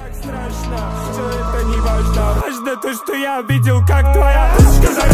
так страшно, все это не важно. Важно то, что я видел, как твоя дочка